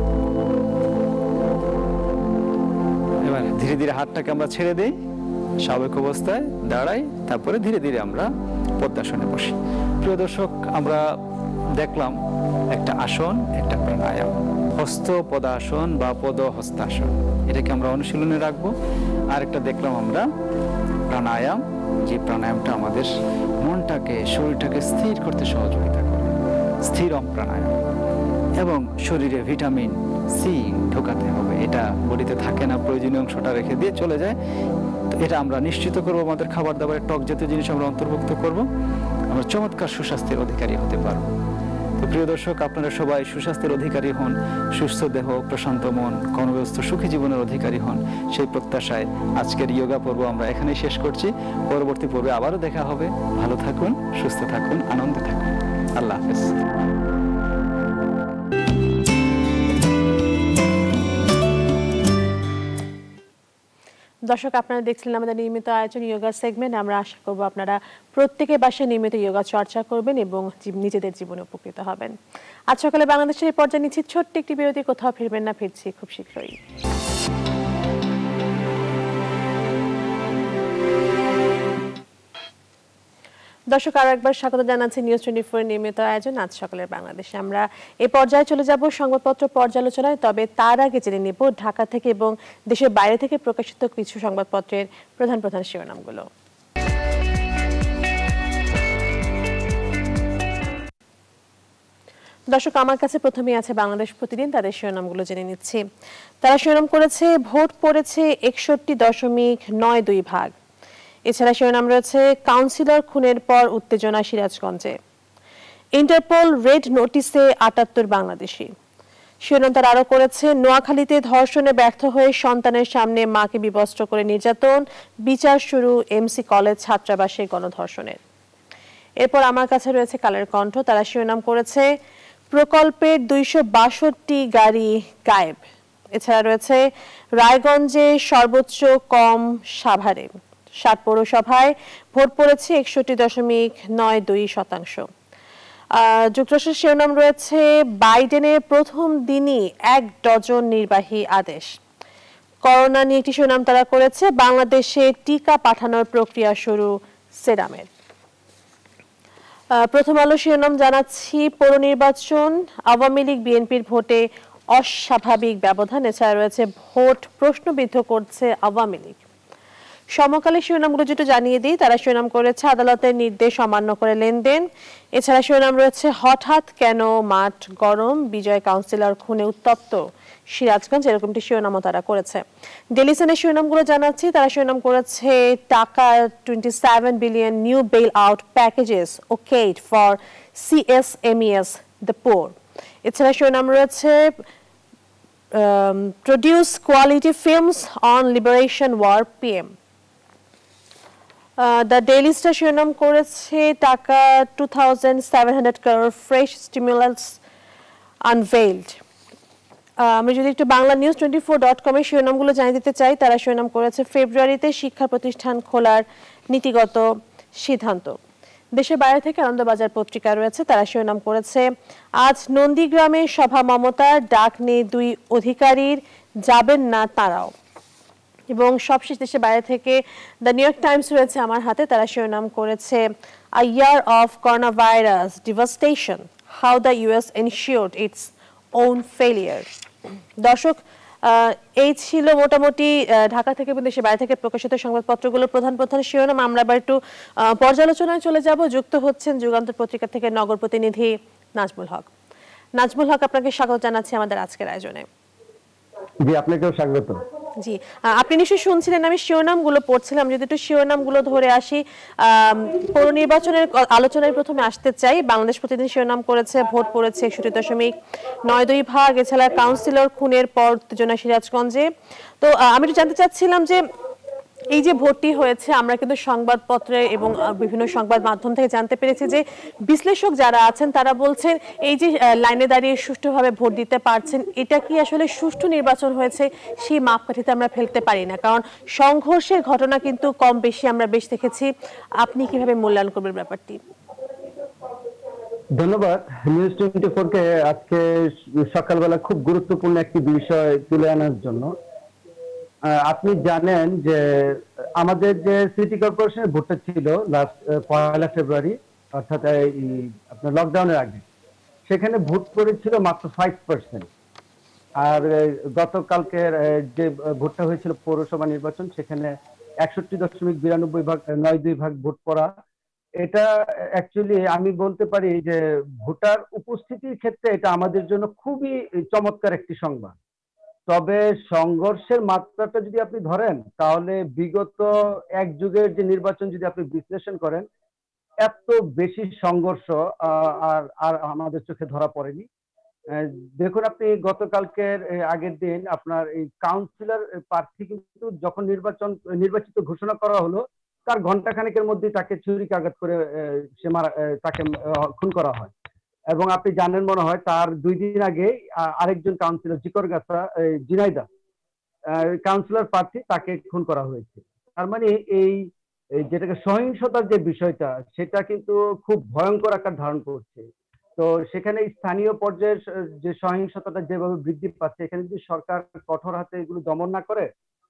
এবার ধীরে ধীরে হাতটাকে আমরা ছেড়ে দেই, স্বাভাবিক অবস্থায় দাঁড়াই, তারপরে ধীরে ধীরে আমরা পদ্মাসনে বসি। প্রিয় দর্শক, আমরা দেখলাম একটা আসন, একটা প্রাণায়াম, হস্ত পদাসন বা পদ হস্তাসন। এটাকে আমরা অনুশীলনে রাখবো। আর একটা দেখলাম আমরা প্রাণায়াম, যে প্রাণায়ামটা আমাদের মনটাকে, শরীরটাকে স্থির করতে সহযোগিতা করে, স্থিরম প্রাণায়াম। এবং শরীরে ভিটামিন সি ঢোকাতে হবে। এটা বডিতে থাকে না, প্রয়োজনীয় অংশটা রেখে দিয়ে চলে যায়। তো এটা আমরা নিশ্চিত করবো। আমাদের খাবার দাবারের টক জাতীয় জিনিস আমরা অন্তর্ভুক্ত করব, আমরা চমৎকার সুস্বাস্থ্যের অধিকারী হতে পারবো। তো প্রিয় দর্শক, আপনারা সবাই সুস্বাস্থ্যের অধিকারী হন, সুস্থ দেহ, প্রশান্ত মন, কর্মব্যস্ত সুখী জীবনের অধিকারী হন, সেই প্রত্যাশায় আজকের যোগা পর্ব আমরা এখানেই শেষ করছি। পরবর্তী পর্বে আবারও দেখা হবে। ভালো থাকুন, সুস্থ থাকুন, আনন্দে থাকুন। আল্লাহ হাফেজ। দর্শক, আপনারা দেখছিলেন আমাদের নিয়মিত আয়োজন যোগা সেগমেন্ট। আমরা আশা করব আপনারা প্রত্যেকে বাসায় নিয়মিত যোগা চর্চা করবেন এবং নিজেদের জীবনে উপকৃত হবেন। আজ সকালে বাংলাদেশের পর্যায়ে নিচ্ছি ছোট্ট একটি বিরতি। কোথাও ফিরবেন না, ফিরছি খুব শীঘ্রই। দর্শক আরো একবার স্বাগত জানাচ্ছি নিউজ টোয়েন্টি ফোর নিয়মিত আয়োজন আজ সকালের বাংলাদেশে। আমরা এই পর্যায়ে চলে যাব সংবাদপত্র পর্যালোচনায়, তবে তার আগে জেনে নেব ঢাকা থেকে এবং দেশের বাইরে থেকে প্রকাশিত কিছু সংবাদপত্রের প্রধান প্রধান শিরোনামগুলো। দর্শক আমার কাছে প্রথমেই আছে বাংলাদেশ প্রতিদিন, তাদের শিরোনামগুলো জেনে নিচ্ছি। তারা শিরোনাম করেছে ভোট পড়েছে একষট্টি দশমিক নয় দুই ভাগ। এছাড়া শিরোনাম রয়েছে কাউন্সিলর খুনের পর উত্তেজনা সিরাজগঞ্জে। ইন্টারপোল রেড নোটিসে আটাত্তর বাংলাদেশি। শিরোনাম তারা আরো করেছে নোয়াখালীতে ধর্ষণে ব্যর্থ হয়ে সন্তানের সামনে মাকে বিবস্ত্র করে নির্যাতন, বিচার শুরু এমসি কলেজ ছাত্রাবাসে গণধর্ষণের। এরপর আমার কাছে রয়েছে কালের কণ্ঠ, তারা শিরোনাম করেছে প্রকল্পের দুইশো বাষট্টি গাড়ি গায়েব। এছাড়া রয়েছে রায়গঞ্জে সর্বোচ্চ কম সাভারে। সাত পৌরসভায় ভোট পড়েছে একষট্টি দশমিক নয় দুই শতাংশ। যুক্তরাষ্ট্রের শিরোনাম রয়েছে বাইডেনের প্রথম দিনই এক ডজন নির্বাহী আদেশ। করোনা নিয়ে একটি শিরোনাম তারা করেছে বাংলাদেশে টিকা পাঠানোর প্রক্রিয়া শুরু সেরামের। প্রথম আলো শিরোনাম জানাচ্ছি পৌর নির্বাচন, আওয়ামী লীগ বিএনপির ভোটে অস্বাভাবিক ব্যবধান। এছাড়া রয়েছে ভোট প্রশ্নবিদ্ধ করছে আওয়ামী লীগ। সমকালীন শিরোনামগুলো যেটা জানিয়ে দিই, তারা শিরোনাম করেছে আদালতের নির্দেশ অমান্য করে লেনদেন। এছাড়া শিরোনাম রয়েছে হঠাৎ কেন মাঠ গরম, বিজয় কাউন্সিলর খুনে উত্তপ্ত সিরাজগঞ্জ, এরকমটি শিরোনামও তারা করেছে। ডেইলি সানের শিরোনামগুলো জানাচ্ছি, তারা শিরোনাম করেছে টাকা twenty seven billion new bailout packages okayed for CSMEs the poor. এছাড়া শিরোনাম রয়েছে produce quality films on liberation war PM. The Daily Star শিরোনাম করেছে টাকা two thousand seven hundred crore fresh stimulus unveiled. আমি যদি একটু Bangla news twenty four dot কমের শিরোনামগুলো জানিয়ে দিতে চাই, তারা শিরোনাম করেছে ফেব্রুয়ারিতে শিক্ষা প্রতিষ্ঠান খোলার নীতিগত সিদ্ধান্ত। দেশের বাইরে থেকে আনন্দবাজার পত্রিকা রয়েছে, তারা শিরোনাম করেছে আজ নন্দীগ্রামে সভা মমতার, ডাক নেই দুই অধিকারীর, যাবেন না তারাও। এবং সবশেষ দেশের বাইরে থেকে দ্য নিউ ইয়র্ক টাইমস রয়েছে আমার হাতে, তারা শিরোনাম করেছে a year of coronavirus devastation, how the US ensured its own failure. দর্শক এই ছিল মোটামুটি ঢাকা থেকে এবং দেশের বাইরে থেকে প্রকাশিত সংবাদপত্রগুলোর প্রধান প্রধান শিরোনাম। আমরা আবার একটু পর্যালোচনায় চলে যাব। যুক্ত হচ্ছেন যুগান্তর পত্রিকা থেকে নগর প্রতিনিধি নাজমুল হক। নাজমুল হক, আপনাকে স্বাগত জানাচ্ছি আমাদের আজকের আয়োজনে। জি, আপনাকেও স্বাগত। জি, আপনি নিশ্চয়ই শুনছিলেন আমি শিরোনামগুলো পড়ছিলাম, যদি একটু শিরোনামগুলো ধরে আসি। পৌর নির্বাচনের আলোচনায় প্রথমে আসতে চাই। বাংলাদেশ প্রতিদিন শিরোনাম করেছে ভোট পড়েছে একষট্টি দশমিক নয় দুই ভাগ। এছাড়া কাউন্সিলর খুনের পর উত্তেজনা সিরাজগঞ্জে। তো আমি একটু জানতে চাচ্ছিলাম যে এই যে ভোটটি হয়েছে, আমরা কিন্তু সংবাদপত্রে এবং বিভিন্ন সংবাদ মাধ্যম থেকে জানতে পেরেছি যে বিশ্লেষক যারা আছেন তারা বলছেন এই যে লাইনে দাঁড়িয়ে সুষ্ঠুভাবে ভোট দিতে পারছেন, এটা কি আসলে সুষ্ঠু নির্বাচন হয়েছে সেই মাপকাঠিতে আমরা ফেলতে পারি না, কারণ সংঘর্ষের ঘটনা কিন্তু কম বেশি আমরা বেশ দেখেছি। আপনি কিভাবে মূল্যায়ন করবেন ব্যাপারটি? ধন্যবাদ নিউজ টোয়েন্টি ফোর কে আজকে সকালবেলা খুব গুরুত্বপূর্ণ একটি বিষয় তুলে আনার জন্য। আপনি জানেন যে আমাদের যে সিটি কর্পোরেশনের ভোটটা ছিল লাস্ট পয়লা ফেব্রুয়ারি, অর্থাৎ আপনার লকডাউনের আগে, সেখানে ভোট পড়েছিল মাত্র ফাইভ পার্সেন্ট। আর গতকালকের যে ভোটটা হয়েছিল পৌরসভা নির্বাচন, সেখানে একষট্টি দশমিক বিরানব্বই ভাগ নয় দুই ভাগ ভোট পড়া। এটা অ্যাকচুয়ালি আমি বলতে পারি যে ভোটার উপস্থিতির ক্ষেত্রে এটা আমাদের জন্য খুবই চমৎকার একটি সংবাদ। তবে সংঘর্ষের মাত্রাটা যদি আপনি ধরেন, তাহলে বিগত এক যুগের যে নির্বাচন যদি আপনি বিশ্লেষণ করেন, এত বেশি সংঘর্ষ আর আর আমাদের চোখে ধরা পড়েনি। দেখুন, আপনি গতকালকের আগের দিন আপনার এই কাউন্সিলর প্রার্থী কিন্তু যখন নির্বাচন নির্বাচিত ঘোষণা করা হলো, তার ঘন্টাখানেকের মধ্যে তাকে ছুরিকাঘাত করে সে মারা তাকে খুন করা হয়। এবং আপনি জানেন মনে হয় তার দুই দিন আগে আরেকজন কাউন্সিলর জিকরগাছা জিনাইদা কাউন্সিলর প্রার্থী, তাকে খুন করা হয়েছে। তার মানে এই যেটাকে সহিংসতার যে বিষয়টা, সেটা কিন্তু খুব ভয়ঙ্কর আকার ধারণ করছে। তো সেখানে স্থানীয় পর্যায়ের যে সহিংসতাটা যেভাবে বৃদ্ধি পাচ্ছে, এখানে যদি সরকার কঠোর হাতে এগুলো দমন না করে,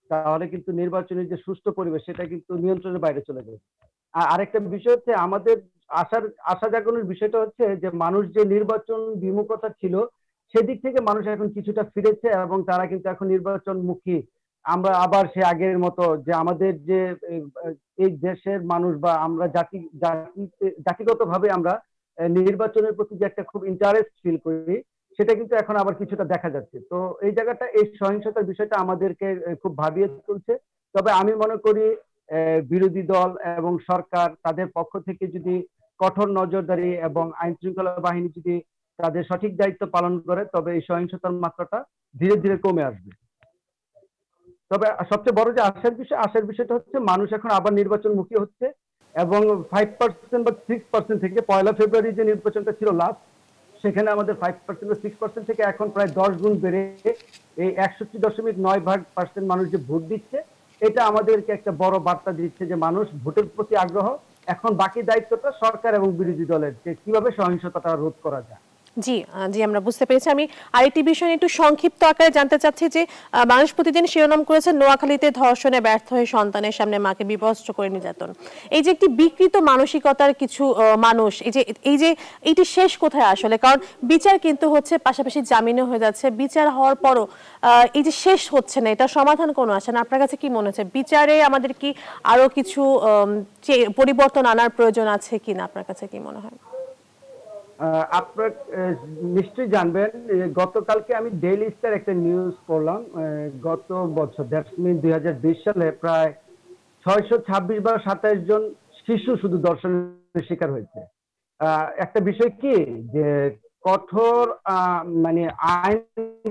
তাহলে কিন্তু নির্বাচনের যে সুষ্ঠু পরিবেশ সেটা কিন্তু নিয়ন্ত্রণের বাইরে চলে যাবে। আর আরেকটা বিষয় হচ্ছে আমাদের আশার আশা জাগানোর বিষয়টা হচ্ছে যে মানুষ যে নির্বাচন বিমুখতা ছিল সেদিক থেকে মানুষ এখন কিছুটা ফিরেছে এবং তারা কিন্তু এখন নির্বাচনমুখী। আমরা আবার সে আগের মতো যে আমাদের যে এই দেশের মানুষ বা আমরা জাতি জাতিগতভাবে আমরা নির্বাচনের প্রতি যে একটা খুব ইন্টারেস্ট ফিল করি সেটা কিন্তু এখন আবার কিছুটা দেখা যাচ্ছে। তো এই জায়গাটা এই সহিংসতার বিষয়টা আমাদেরকে খুব ভাবিয়ে তুলছে। তবে আমি মনে করি বিরোধী দল এবং সরকার তাদের পক্ষ থেকে যদি কঠোর নজরদারি এবং আইন শৃঙ্খলা বাহিনী যদি তাদের সঠিক দায়িত্ব পালন করে তবে এই সহিংসতার মাত্রাটা ধীরে ধীরে কমে আসবে। তবে সবচেয়ে বড় যে আশার বিষয় আশার বিষয়টা হচ্ছে মানুষ এখন আবার নির্বাচনমুখী হচ্ছে এবং ফাইভ পার্সেন্ট বা সিক্স পার্সেন্ট থেকে পয়লা ফেব্রুয়ারি যে নির্বাচনটা ছিল লাস্ট সেখানে আমাদের ফাইভ পার্সেন্ট বা সিক্স পার্সেন্ট থেকে এখন প্রায় দশ গুণ বেড়ে এই একষট্টি দশমিক নয় ভাগ পার্সেন্ট মানুষ যে ভোট দিচ্ছে এটা আমাদেরকে একটা বড় বার্তা দিচ্ছে যে মানুষ ভোটের প্রতি আগ্রহ। এখন বাকি দায়িত্বটা সরকার এবং বিরোধী দলের যে কিভাবে সহিংসতাটা রোধ করা যায়। জি জি আমরা বুঝতে পেরেছি। আমি আরেকটি বিষয় একটু সংক্ষিপ্ত আকারে জানতে চাচ্ছি যে মানুষ প্রতিদিন শিরোনাম করেছে নোয়াখালীতে ধর্ষণে ব্যর্থ হয়ে সন্তানের সামনে মাকে বিবস্ত্র করে নির্যাতন। এই যে একটি বিকৃত মানসিকতার কিছু মানুষ এই যে এই যে এইটি শেষ কোথায় আসলে, কারণ বিচার কিন্তু হচ্ছে পাশাপাশি জামিনে হয়ে যাচ্ছে, বিচার হওয়ার পরও এই যে শেষ হচ্ছে না, এটা সমাধান কোনো আসে না। আপনার কাছে কি মনে হচ্ছে বিচারে আমাদের কি আরো কিছু পরিবর্তন আনার প্রয়োজন আছে কিনা, আপনার কাছে কি মনে হয়? আপনার নিশ্চয়ই জানবেন গতকালকে আমি ডেইলি স্টার একটা নিউজ পড়লাম গত বছর দ্যাটস মিন দুই হাজার বিশ সালে প্রায় ছয়শো ছাব্বিশ বা সাতাইশ জন শিশু শুধু ধর্ষণের শিকার হয়েছে। একটা বিষয় কি যে কঠোর মানে আইন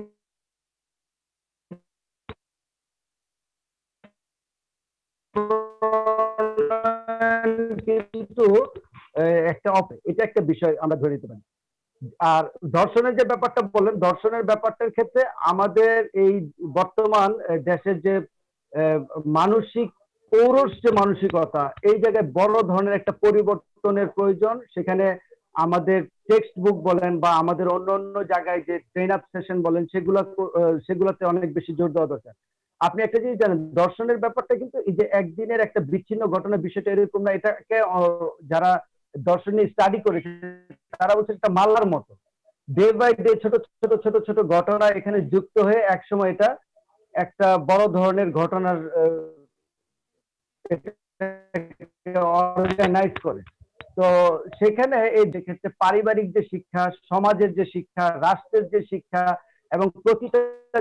কিন্তু একটা এটা একটা বিষয় আমরা ধরে নিতে পারি। আর ধর্ষণের যে ব্যাপারটা বললেন ধর্ষণের ব্যাপারটার ক্ষেত্রে আমাদের এই বর্তমান দেশের যে মানসিক পৌরষ যে মানসিকতা এই জায়গায় বড় ধরনের একটা পরিবর্তনের প্রয়োজন। সেখানে আমাদের টেক্সট বুক বলেন বা আমাদের অন্য অন্য জায়গায় যে ট্রেন আপ সেশন বলেন সেগুলো সেগুলোতে অনেক বেশি জোর দেওয়া দরকার। আপনি একটা জিনিস জানেন ধর্ষণের ব্যাপারটা কিন্তু এই যে একদিনের একটা বিচ্ছিন্ন ঘটনা বিষয়টা এরকম না, এটাকে যারা দর্শন নিয়ে স্টাডি করেছে তারা বলছে একটা মাল্লার মতো ডে বাই ডে ছোট ছোট ছোট ছোট ঘটনা এখানে যুক্ত হয়ে একসময় এটা একটা বড় ধরনের ঘটনার অর্গানাইজ করে। তো সেখানে এই ক্ষেত্রে পারিবারিক যে শিক্ষা, সমাজের যে শিক্ষা, রাষ্ট্রের যে শিক্ষা এবং প্রতিটা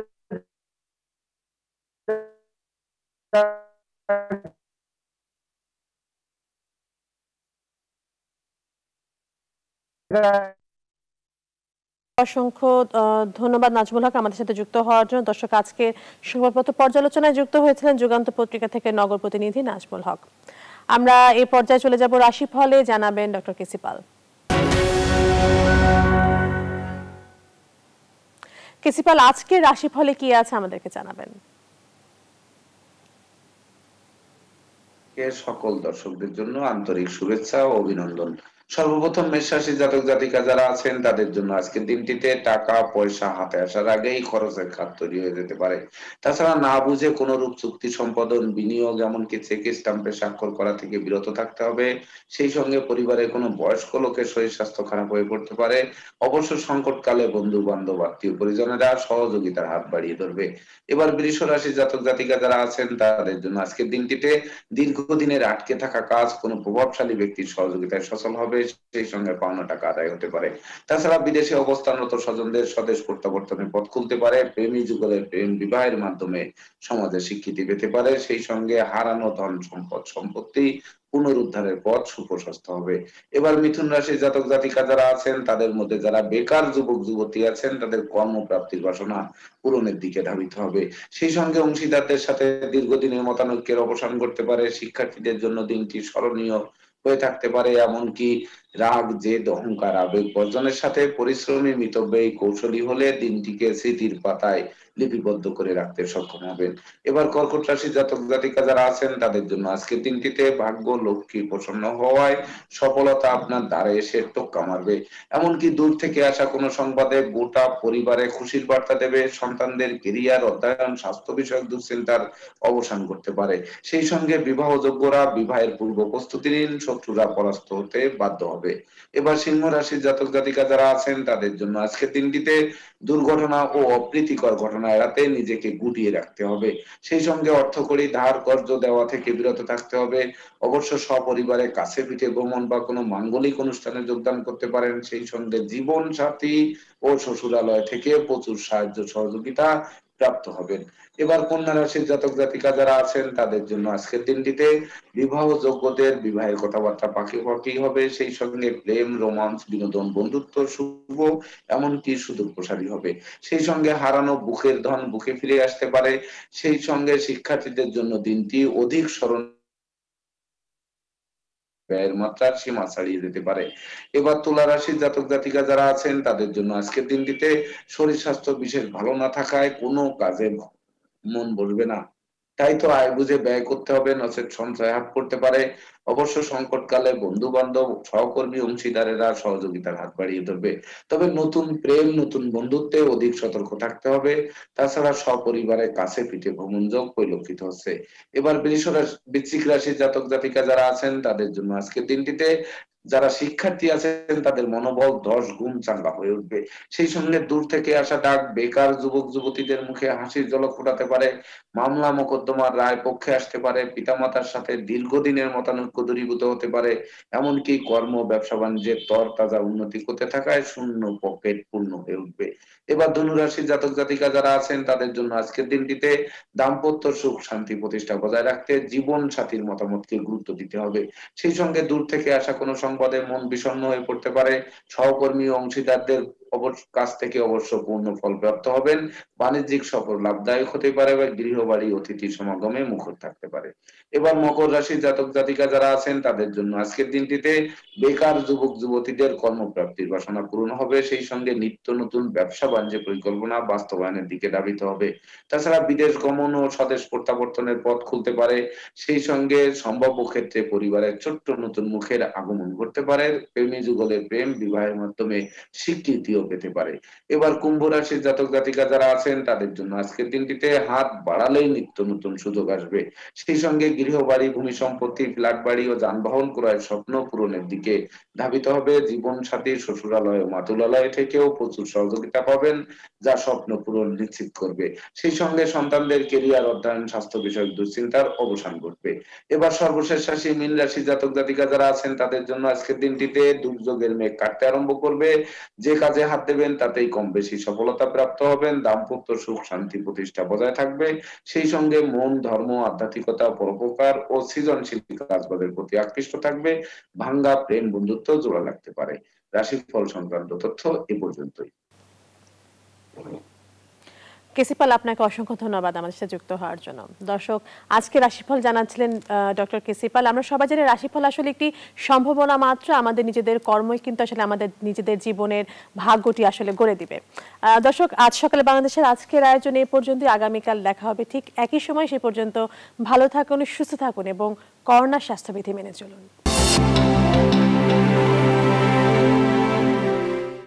অসংখ্য ধন্যবাদ নাজমুল হক আমাদের সাথে যুক্ত হওয়ার জন্য। দর্শক আজকে সংবাদপত্র পর্যালোচনায় যুক্ত হয়েছিলেন যুগান্ত পত্রিকা থেকে নগর প্রতিনিধি নাজমুল হক। আমরা এই পর্যায়ে চলে যাব রাশিফলে, জানাবেন ডক্টর কেসি পাল। কেসি পাল, আজকে রাশিফলে কি আছে আমাদেরকে জানাবেন। সকল দর্শকদের জন্য আন্তরিক শুভেচ্ছা ও অভিনন্দন। সর্বপ্রথম মেষ রাশি জাতক জাতিকা যারা আছেন তাদের জন্য আজকের দিনটিতে টাকা পয়সা হাতে আসার আগেই খরচের খাত তৈরি হয়ে যেতে পারে। তাছাড়া না বুঝে কোন রূপ চুক্তি সম্পাদন, বিনিয়োগ এমনকি চেকে স্টাম্পে স্বাক্ষর করা থেকে বিরত থাকতে হবে। সেই সঙ্গে পরিবারের কোনো বয়স্ক লোকের শরীর স্বাস্থ্য খারাপ হয়ে পড়তে পারে। অবশ্য সংকটকালে বন্ধু বান্ধব আত্মীয় পরিজনেরা সহযোগিতার হাত বাড়িয়ে ধরবে। এবার বৃষ রাশি জাতক জাতিকা যারা আছেন তাদের জন্য আজকের দিনটিতে দীর্ঘদিনের আটকে থাকা কাজ কোনো প্রভাবশালী ব্যক্তির সহযোগিতায় সফল হবে, সেই সঙ্গে পাওনা টাকা আদায় হতে পারে। তাছাড়া বিদেশে অবস্থানরত স্বজনদের স্বদেশ প্রত্যাবর্তনে পথ খুলতে পারে। প্রেমী যুগলের প্রেম বিবাহের মাধ্যমে সমাজে স্বীকৃতি পেতে পারে। সেই সঙ্গে হারানো ধন সম্পদ সম্পত্তি পুনরুদ্ধারের পথ সুপ্রশস্ত হবে। এবার মিথুন রাশির জাতক জাতিকা যারা আছেন তাদের মধ্যে যারা বেকার যুবক যুবতী আছেন তাদের কর্মপ্রাপ্তির বাসনা পূরণের দিকে ধাবিত হবে। সেই সঙ্গে অংশীদারদের সাথে দীর্ঘদিনের মতানৈক্যের অবসান করতে পারে। শিক্ষার্থীদের জন্য দিনটি স্মরণীয় হয়ে থাকতে পারে। এমনকি রাগ, জেদ, অহংকার, আবেগ বর্জনের সাথে পরিশ্রমী, মিতব্যয়ী, কৌশলী হলে দিনটিকে স্মৃতির পাতায় লিপিবদ্ধ করে রাখতে সক্ষম হবেন। এবার কর্কট রাশি জাতক জাতিকা যারা আছেন তাদের জন্য আজকের দিনটিতে ভাগ্য লক্ষ্মী প্রসন্ন হওয়ায় সফলতা আপনার দ্বারে এসে টোক্কা মারবে। এমনকি দূর থেকে আসা কোনো সংবাদে গোটা পরিবারে খুশির বার্তা দেবে। সন্তানদের কেরিয়ার, অধ্যয়ন, স্বাস্থ্য বিষয়ক দুশ্চিন্তার অবসান করতে পারে। সেই সঙ্গে বিবাহযোগ্যরা বিবাহের পূর্ব প্রস্তুতি নিন, শত্রুরা পরাস্ত হতে বাধ্য হবে। এবার সিংহ রাশির জাতক জাতিকা যারা আছেন তাদের জন্য আজকের দিনটিতে দুর্ঘটনা ও অপ্রীতিকর ঘটনা এড়াতে নিজেকে গুটিয়ে রাখতে হবে। সেই সঙ্গে অর্থকড়ি ধার কর্জ দেওয়া থেকে বিরত থাকতে হবে। অবশ্য সপরিবারে কাছে পিঠে ভ্রমণ বা কোনো মাঙ্গলিক অনুষ্ঠানে যোগদান করতে পারেন। সেই সঙ্গে জীবন সাথী ও শ্বশুরালয় থেকে প্রচুর সাহায্য সহযোগিতা প্রাপ্ত হবেন। এবার কন্যা রাশির জাতক জাতিকা যারা আছেন তাদের জন্য আজকের দিনটিতে বিবাহ যোগ্যদের বিবাহের কথাবার্তা পাখি পাখি হবে। সেই সঙ্গে প্রেম, রোমান্স, বিনোদন, বন্ধুত্ব শুভ এমনকি সুদূর প্রসারী হবে। সেই সঙ্গে হারানো বুকের ধন বুকে ফিরে আসতে পারে। সেই সঙ্গে শিক্ষার্থীদের জন্য দিনটি অধিক স্মরণ ব্যয়ের মাত্রার সীমা ছাড়িয়ে যেতে পারে। এবার তুলা রাশির জাতক জাতিকা যারা আছেন তাদের জন্য আজকের দিনটিতে শরীর স্বাস্থ্য বিশেষ ভালো না থাকায় কোনো কাজে মন বসবে না। তাই তো আয় বুঝে ব্যয় করতে হবে, নচেত সঞ্চয় হাত করতে পারে। অবশ্য সংকটকালে বন্ধু বান্ধব, সহকর্মী, অংশীদারেরা সহযোগিতার হাত বাড়িয়ে ধরবে। তবে নতুন প্রেম, নতুন বন্ধুত্বে অধিক সতর্ক থাকতে হবে। তাছাড়া সপরিবারে কাছে পিঠে ভ্রমণ যোগ পরিলক্ষিত হচ্ছে। এবার বৃষ রাশি বৃশ্চিক রাশির জাতক জাতিকা যারা আছেন তাদের জন্য আজকের দিনটিতে যারা শিক্ষার্থী আছেন তাদের মনোবল দশ গুণ চাঙ্গা হয়ে উঠবে। সেই সঙ্গে দূর থেকে আসা ডাক বেকার যুবক যুবতীদের মুখে হাসির ঝলক ফোটাতে পারে। মামলা মোকদ্দমার রায় পক্ষে আসতে পারে। পিতামাতার সাথে দীর্ঘদিনের মতানৈক্য দূরীভূত হতে পারে। এমনকি কর্ম, ব্যবসা বাণিজ্যের তর তাজা উন্নতি করতে থাকায় শূন্য পকেট পূর্ণ হয়ে উঠবে। এবার ধনু রাশির জাতক জাতিকা যারা আছেন তাদের জন্য আজকের দিনটিতে দাম্পত্য সুখ শান্তি প্রতিষ্ঠা বজায় রাখতে জীবন সাথীর মতামতকে গুরুত্ব দিতে হবে। সেই সঙ্গে দূর থেকে আসা কোনো সংবাদে মন বিষণ্ণ হয়ে পড়তে পারে। সহকর্মী ও অংশীদারদের কাছ থেকে অবশ্য পূর্ণ ফল প্রাপ্ত হবেন। বাণিজ্যিক সফর লাভদায়ক হতে পারে বা গৃহবাড়ি অতিথি সমাগমে মুখর থাকতে পারে। এবার মকর রাশির জাতক জাতিকা যারা আছেন তাদের জন্য আজকের দিনটিতে বেকার যুবক যুবতীদের কর্মপ্রাপ্তির বাসনা পূরণ হবে। সেই সঙ্গে নিত্য নতুন ব্যবসা বাণিজ্য পরিকল্পনা বাস্তবায়নের দিকে ধাবিত হবে। তাছাড়া বিদেশ গমন ও স্বদেশ প্রত্যাবর্তনের পথ খুলতে পারে। সেই সঙ্গে সম্ভাব্য ক্ষেত্রে পরিবারের ছোট্ট নতুন মুখের আগমন ঘটতে পারে। প্রেমী যুগলের প্রেম বিবাহের মাধ্যমে স্বীকৃতিও পেতে পারে। এবার কুম্ভ রাশির জাতক জাতিকা যারা আছেন তাদের জন্য আজকের দিনটিতে হাত বাড়ালেই নিত্য নতুন সুযোগ আসবে। সেই সঙ্গে গৃহবাড়ি, ভূমি সম্পত্তি, ফ্ল্যাট বাড়ি ও যানবাহন ক্রয়ের স্বপ্ন পূরণের দিকে ধাবিত হবে। জীবন সাথী শ্বশুরালয় ও মাতুলালয় থেকেও প্রচুর সহযোগিতা পাবেন, যা স্বপ্ন পূরণ নিশ্চিত করবে। সেই সঙ্গে সন্তানদের কেরিয়ার, অধ্যয়ন, স্বাস্থ্য বিষয়ক দুশ্চিন্তার অবসান ঘটবে। এবার সর্বশেষ রাশি মীন রাশি জাতক জাতিকা যারা আছেন তাদের জন্য আজকের দিনটিতে দুর্যোগের মেঘ কাটতে আরম্ভ করবে। যে কাজে হাত দেবেন তাতেই কম বেশি সফলতা প্রাপ্ত হবেন। দাম্পত্য সুখ শান্তি প্রতিষ্ঠা বজায় থাকবে। সেই সঙ্গে মন, ধর্ম, আধ্যাত্মিকতা, পরোপকার ও সৃজনশীল কাজবাজের প্রতি আকৃষ্ট থাকবে। ভাঙ্গা প্রেম বন্ধুত্ব জোড়া লাগতে পারে। রাশিফল সংক্রান্ত তথ্য এ পর্যন্তই। কেসিপাল, আপনাকে অসংখ্য ধন্যবাদ আমাদের সাথে যুক্ত হওয়ার জন্য। দর্শক, আজকে রাশিফল জানাচ্ছিলেন ডক্টর কেসিপাল। আমরা সবাই জানি রাশিফল আসলে একটি সম্ভাবনা মাত্র। আমাদের নিজেদের কর্মই কিন্তু আসলে আমাদের নিজেদের জীবনের ভাগ্যটি আসলে গড়ে দিবে। দর্শক, আজ সকালে বাংলাদেশের আজকের আয়োজনে এ পর্যন্তই। আগামীকাল দেখা হবে ঠিক একই সময়। সে পর্যন্ত ভালো থাকুন, সুস্থ থাকুন এবং করোনা স্বাস্থ্যবিধি মেনে চলুন।